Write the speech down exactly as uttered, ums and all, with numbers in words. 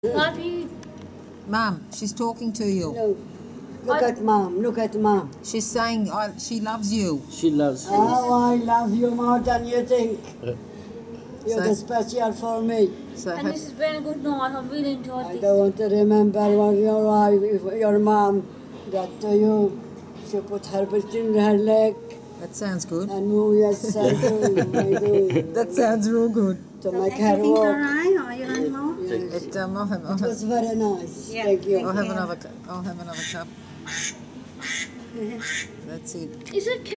Love you. Mum, she's talking to you. No. Look I- at mom. Look at mom. She's saying I, she loves you. She loves you. Oh, I love you more than you think. You're So- the special for me. So And have, this has been a good night. I've really enjoyed I this. don't want to remember what your wife, your mom got to you. She put her between her leg that sounds good. and move. Yes, I do. I do. That sounds real good. To make her walk. Alright, are you anymore? Yes. It, um, I'll have, I'll It was have, very nice. Yeah, Thank you. I'll thank have you. another. cu- I'll have another cup. That's it. Is it